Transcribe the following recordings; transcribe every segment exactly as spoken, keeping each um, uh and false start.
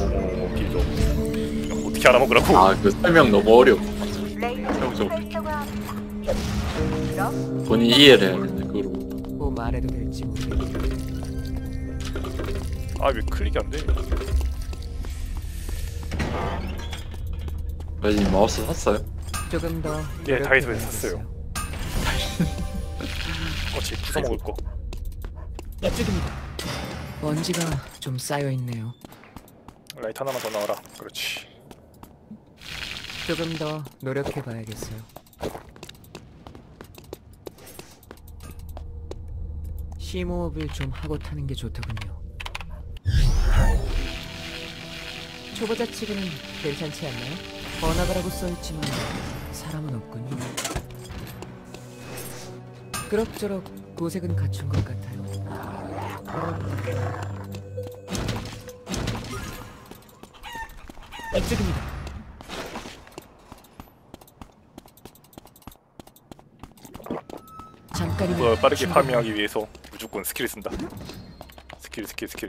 어머 길죠. 어떻게 알아먹으라고? 아, 그 설명 너무 어려워. 형좀 본인 이해를 해야 되는데 그걸 뭐 말해도 될지 모르겠네. 아 왜 클릭이 안 돼? 마지님 마우스 샀어요? 조금 더 예, 다이소에서 노력해봐야겠어요. 샀어요. 어찌 부숴 먹을 거. 이쪽입니다. 먼지가 좀 쌓여 있네요. 라이트 하나만 더 나와라. 그렇지. 조금 더 노력해봐야겠어요. 심호흡을 좀 하고 타는 게 좋더군요. 초보자 치고는 괜찮지 않나요? 번화가라고 써있지만 사람은 없군요. 그럭저럭 고색은 갖춘 것 같아요. 이쪽입니다. 잠깐이면 어, 빠르게 충분히- 파밍하기 위해서 무조건 스킬을 쓴다. 스킬 스킬 스킬.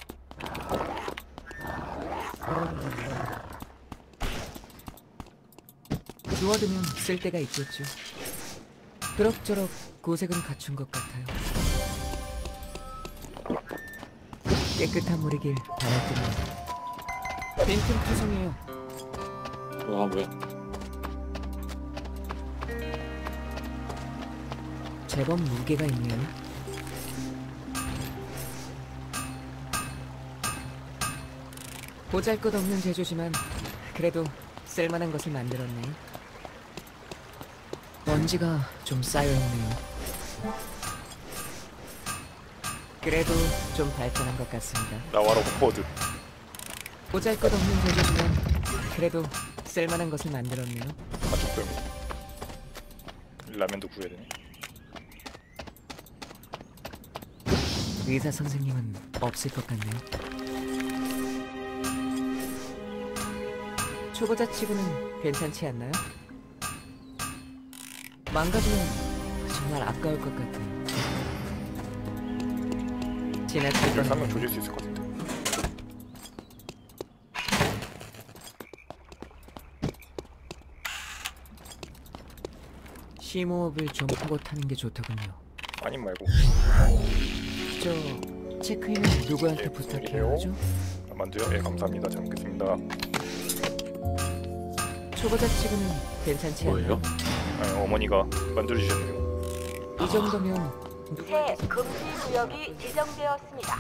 주워두면 쓸 데가 있겠죠. 그럭저럭 고색은 갖춘 것 같아요. 깨끗한 물이길 바랄뿐이에요. 빈틈 투성이에요. 와 뭐야? 제법 무게가 있네요. 보잘것없는 제조지만 그래도 쓸만한 것을 만들었네요. 먼지가 좀 쌓여있네요. 그래도 좀 발전한 것 같습니다. 나와라 포드. 보잘것없는 제조지만 그래도 쓸만한 것을 만들었네요. 가축병. 라면도 구해야 되네. 의사 선생님은 없을 것 같네요. 초보자 치고는 괜찮지 않나요? 망가지면 정말 아까울 것 같아요. 지나칠 그래서 건 한명 조질 수 있을 것 같은데. 심호흡을 좀 하고 타는 게 좋더군요. 아님 말고. 저 체크인은 누구한테 예, 부탁해야 하죠? 아, 만두요? 예 감사합니다. 잘 먹겠습니다. 초보자 치고는 괜찮지 않나요? 뭐예요? 아니, 어머니가 만두를 주셨네요. 이 정도면 새 금지 구역이 지정되었습니다.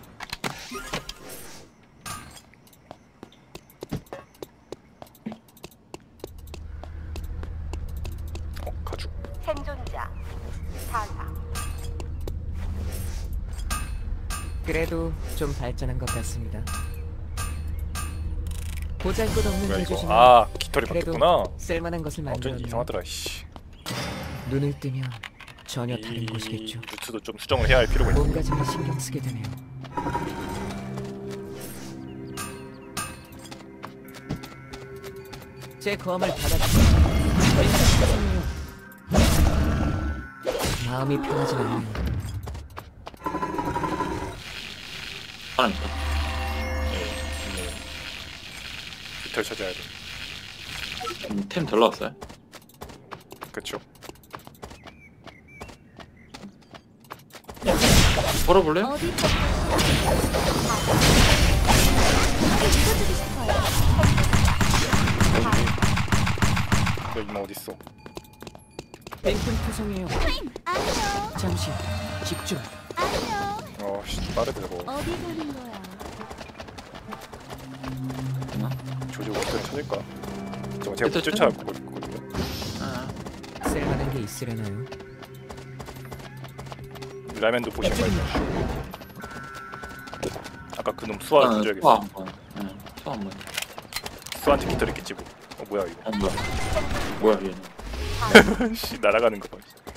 어 가죽. 생존자 사상. 그래도 좀 발전한 것 같습니다. 보잘것없는 뭐야 이거? 제조지만 아 깃털이 그래도 바뀌었구나. 쓸만한 것을 어쩐지 만들었네요. 이상하더라. 씨. 눈을 뜨면 전혀 다른 이 곳이겠죠. 루트도 좀 수정을 해야 할 필요가 있네. 뭔가 좀 신경 쓰게 되네요. 제 검을 받아주세요. 마음이 편하진 않네요. 하나니까. 예, 좋네요. 깃털 찾아야 돼. 음, 템 덜 나왔어요? 그쵸. 걸어볼래요? 어디 찍어주고 싶어요. 너 이마 어딨어? 뺑뺑 투성이에요. 안녕. 잠시 집중. 안녕. 어씨 빠르다 저거. 어디 가는 거야? 되나? 조조 깃털 찾을까? 저거 제가 못 깃털 쫓아가고 있거든요. 아, 쓸만한 게 있으려나요? 라면도 보신 거 알죠? 아까 그놈 수아 아, 조져야겠어. 수아 한 번. 응, 수아 한 번. 수아한테 깃털 있겠지 뭐. 어 뭐야 이거? 어 뭐야? 뭐야 얘는? 씨 날아가는 거 봐.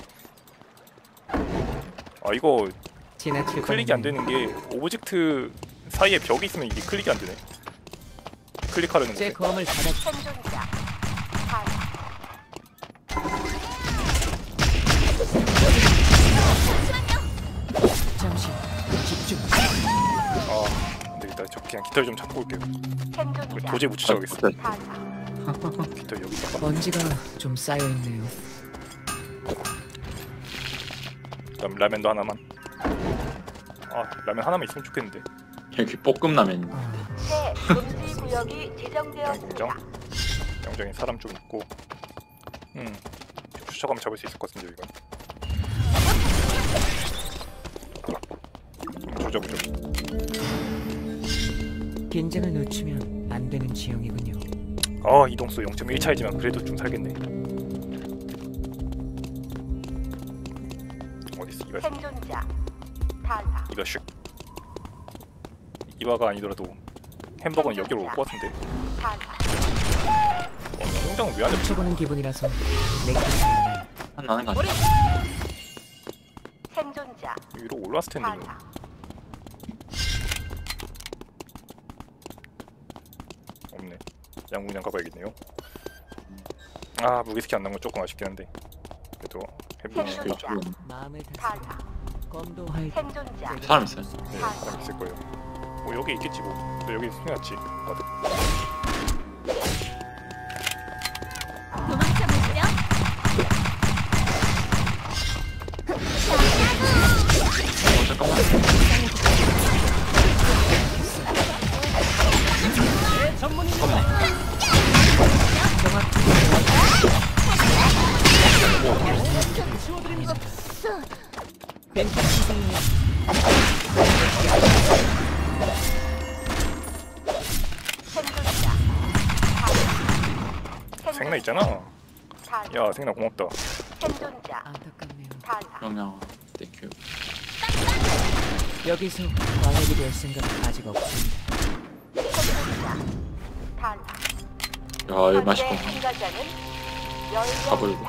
아 이거 지나칠 클릭이 안 뻔했네요. 되는 게 오브젝트 사이에 벽이 있으면 이게 클릭이 안 되네. 클릭하려는 제 건데. 검을 받아. 생존자 사상. 잠시 집중. 아 근데 알겠습니다. 저 그냥 깃털 좀 잡고 올게요. 생존자. 도저히 못 쫓아가겠어. 네. 사사. 깃털 여기다가. 먼지가 좀 쌓여 있네요. 그다음 라면도 하나만. 아 라면 하나만 있으면 좋겠는데. 여기 볶음라면. 아, 새 금지 구역이 양궁정. 지정되었습니다. 양정에 사람 좀 있고. 음. 쫓아가면 잡을 수 있을 것 같은데 이건. 좀 조져보죠. 긴장을 늦추면 안 되는 지형이군요. 아 이동수 영 점 일 차이지만 그래도 좀 살겠네. 어딨어 이발. 생존자. 사사. 이발 슉. 이바가 아니더라도 햄버거는 여기로 올 것 같은데. 사사. 어, 공장은 왜 안 해? 쳐보는 기분이라서 내키지 않아요. 한 나는 거 아니야? 생존자. 위로 올라왔을 텐데. 이거. 사사. 없네. 양궁장 가봐야겠네요. 아 무기스키 안 나온 건 조금 아쉽긴 한데. 그래도 해보면 생존자. 이거 죽은 마음을 다스려 사사. 검도 할 생존자. 사람 있어요. 네, 사람 있을 거예요. 뭐 여기 있겠지 뭐. 또 여기 숨겨놨지. 맞아. 도망쳐 보시죠. 어 잠깐만. 잠깐만. 벤트 시즌이야. 생존자. 사사. 생나 있잖아. 사사. 야 생나 고맙다. 생존자. 안타깝네요. 사사. 영양. 땡큐. 여기서 광역이 될 생각은 아직 없습니다. 생존자. 사사. 야 이거 맛있고. 현재 참가자는 열 명 가버리고.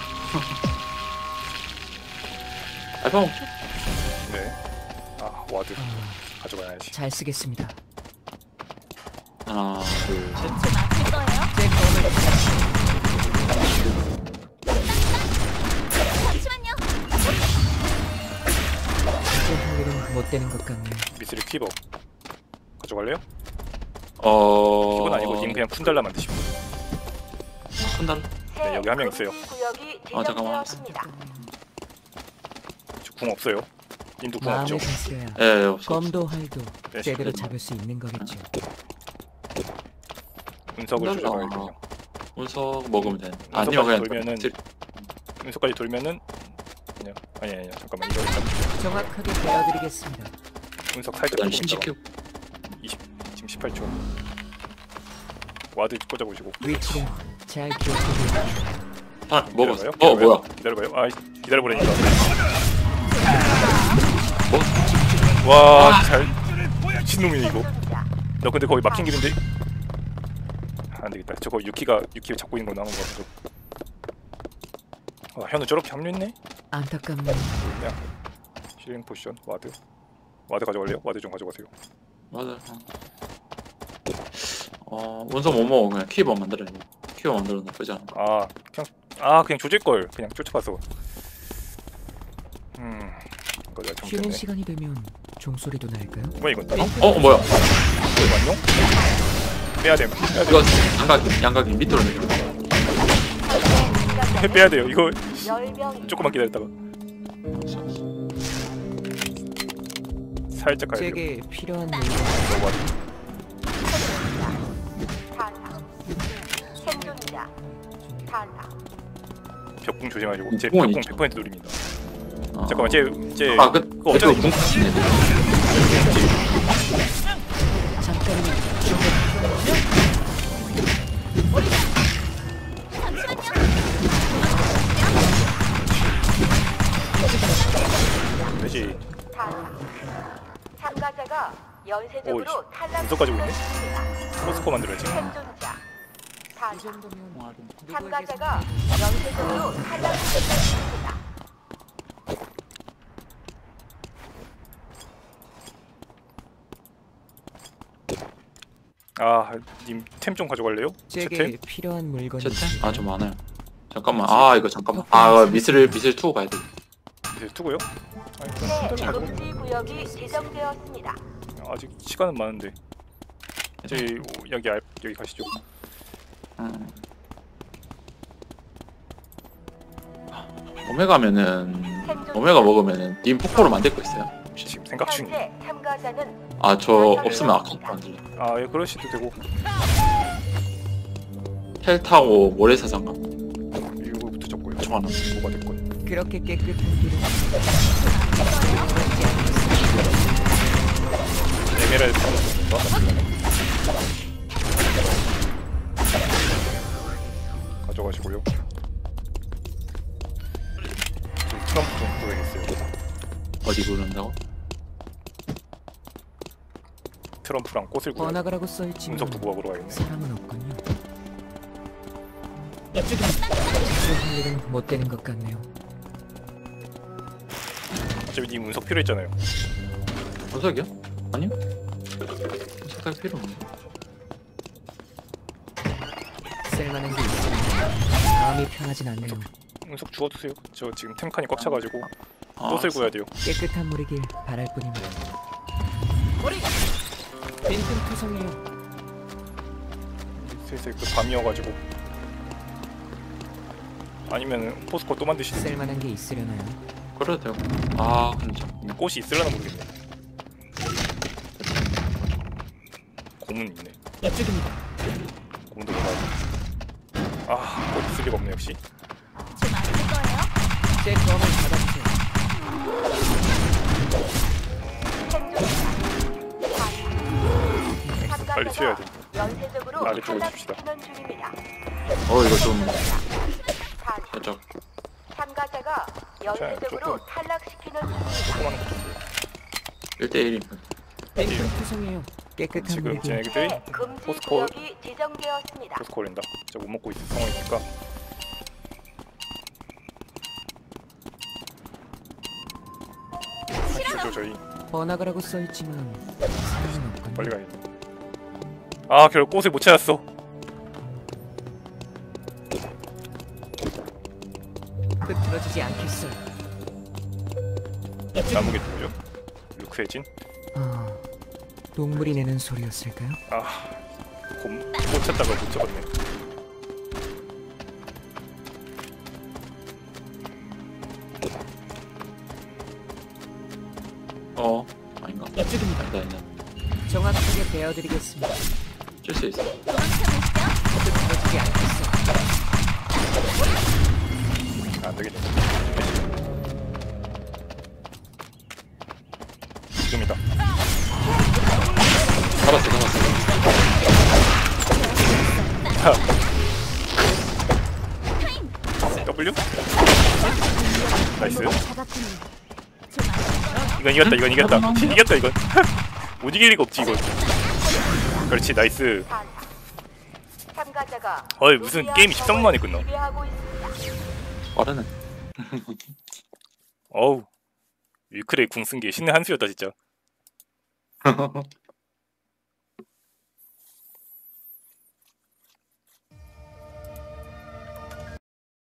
알파 먹죠? 네. 아 와드 아, 가져가야지. 잘 쓰겠습니다. 하나, 둘, 셋. 좀 아플 거예요. 제 검을 잠시만요. 제할 일은 못 되는 것 같네요. 미스리 퀴버 가져갈래요? 어. 퀴버는 아니고 님 그냥 푼달라 만드시면. 푼단. 네, 여기 한명 있어요. 구역이 아, 잠깐만. 지정되었습니다. 궁 없어요. 님도 궁 없죠? 마음을 다스려야 예, 예, 없어. 검도 활도 네, 제대로 시끄러워. 잡을 수 있는 거겠죠. 운석을 푼단. 조져가야겠군요. 어, 운석 먹으면 돼. 운석까지 아니면 그냥 돌면은 들- 운석까지 돌면은 그냥 아니 아니 잠깐만 이거 일단 정확하게 베어드리겠습니다. 운석 살짝 일단 조금 심시키고. 있다가 이십 지금 십팔 초. 와드 꽂아보시고. 위치를 잘 기억하고 아, 먹었어. 기다려봐요? 어, 뭐야? 기다려봐요. 아 기다려보라니까. 뭐? 와 잘 미친놈이네 이거. 생존자. 너 근데 거기 막힌 길인데? 아, 안 되겠다. 저거 유키가 유키가 잡고 있는 거 나온 거 같아. 아 현우 저렇게 합류했네? 안타깝네요. 힐링 포션 와드. 와드 가져갈래요? 와드 좀 가져가세요. 맞아. 어, 운석 못 먹어. 그냥 키버 만들어야 돼. 키버 만들어 나쁘지 않아. 아 그냥 아 그냥 조질 걸. 그냥 쫓아가서. 음 이거 내가 좀 쉬는 때문에. 시간이 되면 종소리도 날까요? 뭐야 이건? 어? 어, 어 뭐야? 이거 맞냐? 빼야 돼. 빼야 돼. 이거 양각, 양각이 밑으로 내려. 빼야 돼요. 이거 열 명 조금만 기다렸다가 살짝 가야 돼요. 제게 필요한 물건 이거 와드. 생존자. 사사. 벽궁 조심하시고. 제 궁은 벽궁 있죠. 백 퍼센트 노립니다. 어. 잠깐만 쟤쟤 아, 그, 그거 어쩌다 공 같은데. 잠깐만 되지. 사사. 참가자가 연쇄적으로 오이씨, 탈락. 운석 가지고 있네. 포스코 만들어야지. 생존자. 이 사사. 정도면 참가자가 연쇄적으로 탈락했습니다. 아, 님 템 좀 가져갈래요? 제게 채템? 필요한 물건이 채템? 있을까요? 아, 좀 많아요. 잠깐만. 아, 이거 잠깐만. 아, 미스를, 미스를 투고 가야 돼. 이제 투고요? 아니, 그럼 새 푼달러 가지고. 금지 구역이 지정되었습니다. 아직 시간은 많은데. 저희 여기 알 여기 가시죠. 음. 오메가면은 오메가 먹으면은 님 폭포로 만들 거 있어요? 혹시? 지금 생각 중이에요. 현재 참가자는 아 저 없으면 아카우ン만들래. 아, 예, 그러시도 되고. 헬 타고 모래사장 가. 이거부터 적고요. 총 하나. 뭐가 됐건. 그렇게 깨끗한 길은 에메랄드 파는가? 가져가시고요. 좀 트럼프 좀 구해야겠어요. 어디 부른다고? 트럼프랑 꽃을 구해. 번화가라고 써있지만 운석 두고 가보러 가야겠네. 사람은 없군요. 이쪽입니다. 직접 할 일은 못 되는 것 같네요. 어차피 님 운석 필요했잖아요. 보석이요? 아니요. 색깔 필요 없네. 쓸만한 게 있으면 마음이 편하진 않네요. 운석 주워두세요. 저 지금 템칸이 꽉 차가지고 아, 꽃을 구해야 돼요. 깨끗한 물이길 바랄 뿐입니다. 빈틈 투성이에요. 슬슬 그 밤이어가지고. 아니면 포스코 또 만드시는지. 쓸만한 게 있으려나요? 그래도 되고. 아 근데 참. 꽃이 있으려나 모르겠네. 고문 있네. 이쪽입니다. 고문도 먹어야 돼. 아, 꽃 있을 리가 없네 역시. 제 검을 받아주세요. 빨리 튀어야 돼. 연쇄적으로 아래쪽으로 줍시다. 탈락시키는 중입니다. 어 이거 좀 사. 살짝 참가자가 연쇄적으로 조금- 탈락시키는 중입니다. 조그마한 것좀 보여. 일 대 일이. 빈틈 투성이에요. 깨끗한 지금 물이길 쟤네들이 새 금지 포스코- 구역이 지정되었습니다. 포스코 올린다. 진짜 못 먹고 있을 상황이니까. 가시죠 저희. 번화가라고 써있지만 사람은 없군요. 빨리 가야 돼. 아, 결국 꽃을 못 찾았어. 흐트러지지 않겠어요. 나무게 누구죠? 루크의 아, 동물이 내는 소리였을까요? 아, 곰, 꽃 찾다가 못 잡았네. 어 아닌가? 이쪽입니다. 아니다 아니다. 정확하게 베어드리겠습니다. 줄 수 있어. 흐트러지지 않겠어요. 아, 안 되겠네. 지금이다. 잡았어 잡았어. W? 나이스. 이건 이겼다, 이건 이겼다. 이겼다, 이건. 못 이길 리가 없지, 이건. 그렇지, 나이스. 사. 참가자가 어이, 무슨 게임이 십삼 분 만에 끝나. 지배하고 있습니다. 빠르네. 어우. 윌크레이 궁 쓴 게 신의 한 수였다, 진짜.